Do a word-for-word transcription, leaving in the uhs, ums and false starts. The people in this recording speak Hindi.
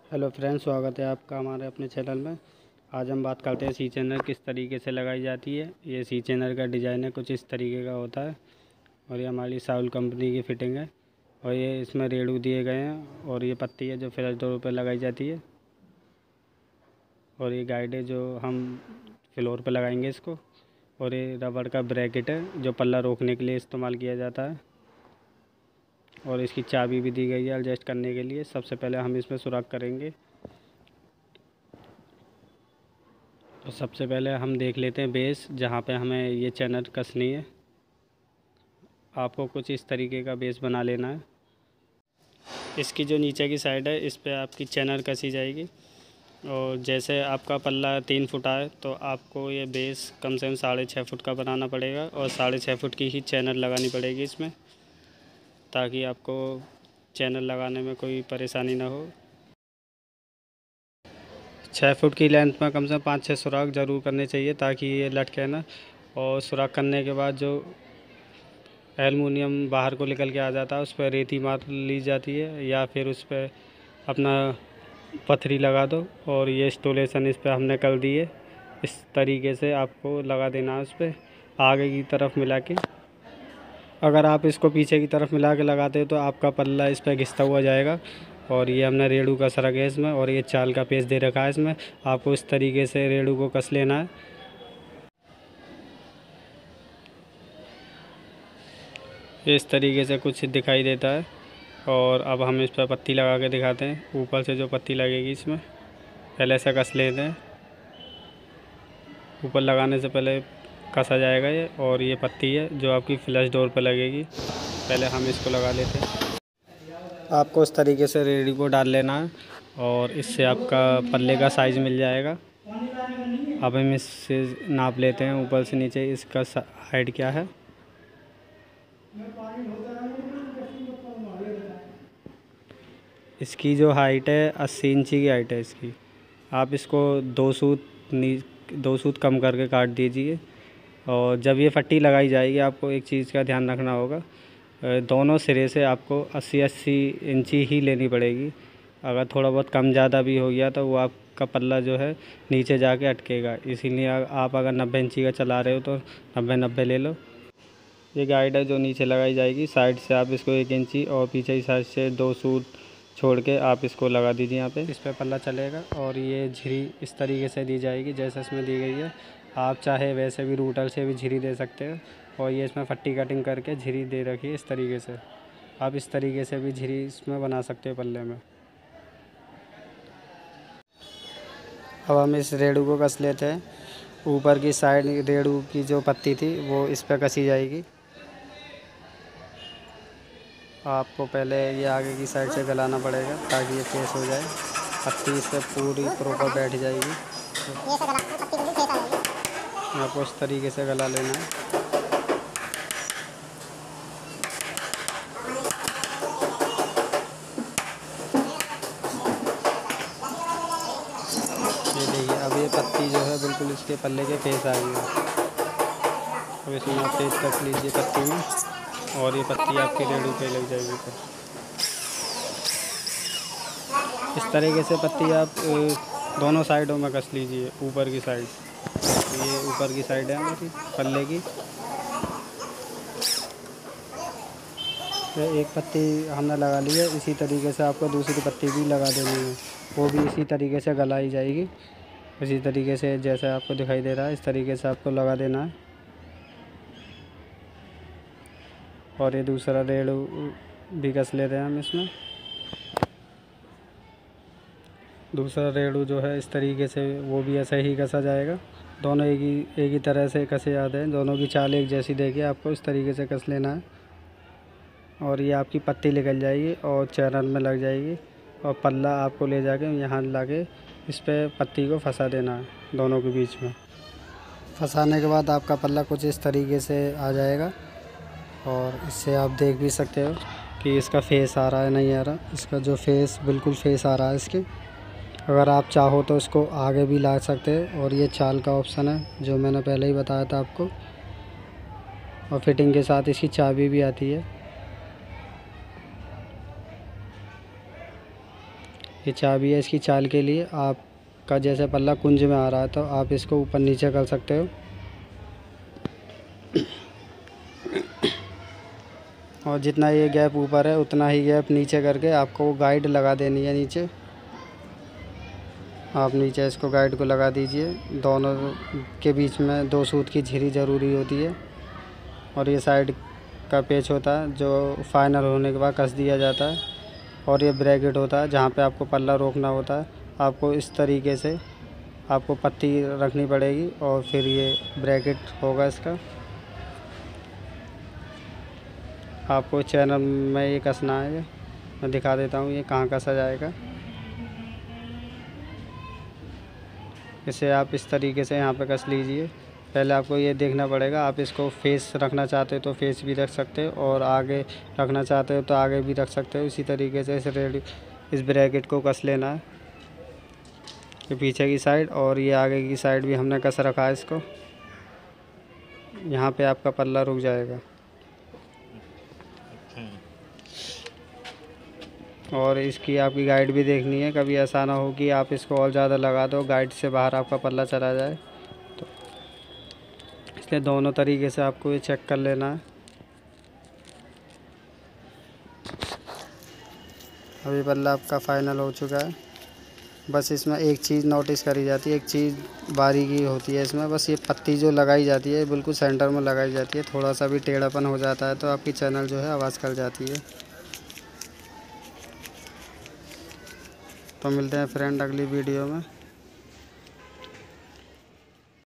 हेलो फ्रेंड्स, स्वागत है आपका हमारे अपने चैनल में। आज हम बात करते हैं सी चैनल किस तरीके से लगाई जाती है। ये सी चैनल का डिज़ाइन है कुछ इस तरीके का होता है और ये हमारी साउल कंपनी की फ़िटिंग है और ये इसमें रेडू दिए गए हैं और ये पत्ती है जो फ्लैश डोर पर लगाई जाती है और ये गाइड है जो हम फ्लोर पर लगाएंगे इसको। और ये रबड़ का ब्रैकेट है जो पल्ला रोकने के लिए इस्तेमाल किया जाता है और इसकी चाबी भी दी गई है एडजस्ट करने के लिए। सबसे पहले हम इसमें सुराख करेंगे। तो सबसे पहले हम देख लेते हैं बेस जहाँ पे हमें ये चैनल कसनी है। आपको कुछ इस तरीके का बेस बना लेना है। इसकी जो नीचे की साइड है इस पे आपकी चैनल कसी जाएगी और जैसे आपका पल्ला तीन फुट आए तो आपको ये बेस कम से कम साढ़े छः फुट का बनाना पड़ेगा और साढ़े छः फुट की ही चैनल लगानी पड़ेगी इसमें, ताकि आपको चैनल लगाने में कोई परेशानी ना हो। छः फुट की लेंथ में कम से कम पाँच छः सुराख ज़रूर करने चाहिए ताकि ये लटके ना। और सुराख करने के बाद जो एलुमिनियम बाहर को निकल के आ जाता है उस पर रेती मार ली जाती है या फिर उस पर अपना पथरी लगा दो। और ये इंस्टॉलेशन इस पर हमने कर दी है। इस तरीके से आपको लगा देना है उस पर आगे की तरफ मिला के। अगर आप इसको पीछे की तरफ मिला के लगाते हो तो आपका पल्ला इस पर घिसता हुआ जाएगा। और ये हमने रेडू का सरा है इसमें और ये चाल का पेच दे रखा है इसमें। आपको इस तरीके से रेडू को कस लेना है। इस तरीके से कुछ दिखाई देता है। और अब हम इस पर पत्ती लगा के दिखाते हैं। ऊपर से जो पत्ती लगेगी इसमें पहले से कस लेते हैं। ऊपर लगाने से पहले कसा जाएगा ये। और ये पत्ती है जो आपकी फ्लैश डोर पर लगेगी। पहले हम इसको लगा लेते हैं। आपको इस तरीके से रेडी को डाल लेना है और इससे आपका पल्ले का साइज़ मिल जाएगा। अब हम इससे नाप लेते हैं ऊपर से नीचे इसका हाइट क्या है। इसकी जो हाइट है अस्सी इंची की हाइट है इसकी। आप इसको दो सूत नी दो सूत कम करके काट दीजिए। और जब ये पट्टी लगाई जाएगी आपको एक चीज़ का ध्यान रखना होगा, दोनों सिरे से आपको अस्सी अस्सी इंची ही लेनी पड़ेगी। अगर थोड़ा बहुत कम ज़्यादा भी हो गया तो वो आपका पल्ला जो है नीचे जाके अटकेगा। इसीलिए आप अगर नब्बे इंची का चला रहे हो तो नब्बे नब्बे ले लो। ये गाइड है जो नीचे लगाई जाएगी। साइड से आप इसको एक इंची और पीछे की साइड से दो सूत छोड़ के आप इसको लगा दीजिए। यहाँ पे इस पर पल्ला चलेगा और ये झिरी इस तरीके से दी जाएगी जैसे इसमें दी गई है। आप चाहे वैसे भी रूटर से भी झिरी दे सकते हो। और ये इसमें फट्टी कटिंग करके झिरी दे रखी है इस तरीके से। आप इस तरीके से भी झिरी इसमें बना सकते हो पल्ले में। अब हम इस रेडू को कस लेते हैं। ऊपर की साइड रेडू की जो पत्ती थी वो इस पर कसी जाएगी। आपको पहले ये आगे की साइड से गलाना पड़ेगा ताकि ये फेस हो जाए। पत्ती इस पर पूरी प्रॉपर बैठ जाएगी। आपको इस तरीके से गला लेना है। ये देखिए अब ये पत्ती जो है बिल्कुल इसके पल्ले के फेस आ गई है। अब इसमें आप फेस रख लीजिए पत्ती में और ये पत्ती आपकी रेडू पे लग जाएगी। फिर इस तरीके से पत्ती आप दोनों साइडों में कस लीजिए। ऊपर की साइड, ये ऊपर की साइड है हमारी पल्ले की। एक पत्ती हमने लगा ली है। इसी तरीके से आपको दूसरी पत्ती भी लगा देनी है। वो भी इसी तरीके से गलाई जाएगी। इसी तरीके से जैसे आपको दिखाई दे रहा है इस तरीके से आपको लगा देना है। और ये दूसरा रेडू भी कस लेते हैं हम इसमें। दूसरा रेडू जो है इस तरीके से वो भी ऐसे ही कसा जाएगा। दोनों एक ही एक ही तरह से कसे जाते हैं। दोनों की चाल एक जैसी देखिए आपको इस तरीके से कस लेना है। और ये आपकी पत्ती निकल जाएगी और चैनल में लग जाएगी। और पल्ला आपको ले जाके यहाँ ला के इस पर पत्ती को फंसा देना है दोनों के बीच में। फंसाने के बाद आपका पल्ला कुछ इस तरीके से आ जाएगा। और इससे आप देख भी सकते हो कि इसका फेस आ रहा है नहीं आ रहा। इसका जो फेस बिल्कुल फेस आ रहा है इसके। अगर आप चाहो तो इसको आगे भी ला सकते हैं। और ये चाल का ऑप्शन है जो मैंने पहले ही बताया था आपको। और फिटिंग के साथ इसकी चाबी भी आती है। ये चाबी है इसकी चाल के लिए। आपका जैसे पल्ला कुंज में आ रहा है तो आप इसको ऊपर नीचे कर सकते हो, और जितना ये गैप ऊपर है उतना ही गैप नीचे करके आपको वो गाइड लगा देनी है नीचे। आप नीचे इसको गाइड को लगा दीजिए। दोनों के बीच में दो सूत की झिरी ज़रूरी होती है, और ये साइड का पेच होता है जो फाइनल होने के बाद कस दिया जाता है, और ये ब्रैकेट होता है जहाँ पे आपको पल्ला रोकना होता है। आपको इस तरीके से आपको पट्टी रखनी पड़ेगी और फिर ये ब्रैकेट होगा इसका। आपको चैनल में ये कसना है, मैं दिखा देता हूँ ये कहाँ कसा जाएगा। इसे आप इस तरीके से यहाँ पे कस लीजिए। पहले आपको ये देखना पड़ेगा, आप इसको फेस रखना चाहते हो तो फेस भी रख सकते हो, और आगे रखना चाहते हो तो आगे भी रख सकते हो। इसी तरीके से इस रेडी इस ब्रैकेट को कस लेना है, ये पीछे की साइड और ये आगे की साइड भी हमने कस रखा है इसको। यहाँ पे आपका पल्ला रुक जाएगा। और इसकी आपकी गाइड भी देखनी है, कभी ऐसा ना हो कि आप इसको और ज़्यादा लगा दो, गाइड से बाहर आपका पल्ला चला जाए। तो इसलिए दोनों तरीके से आपको ये चेक कर लेना है। अभी पल्ला आपका फाइनल हो चुका है। बस इसमें एक चीज़ नोटिस करी जाती है, एक चीज़ बारीकी होती है इसमें, बस ये पत्ती जो लगाई जाती है बिल्कुल सेंटर में लगाई जाती है। थोड़ा सा भी टेढ़ापन हो जाता है तो आपकी चैनल जो है आवाज़ कर जाती है। तो मिलते हैं फ्रेंड अगली वीडियो में।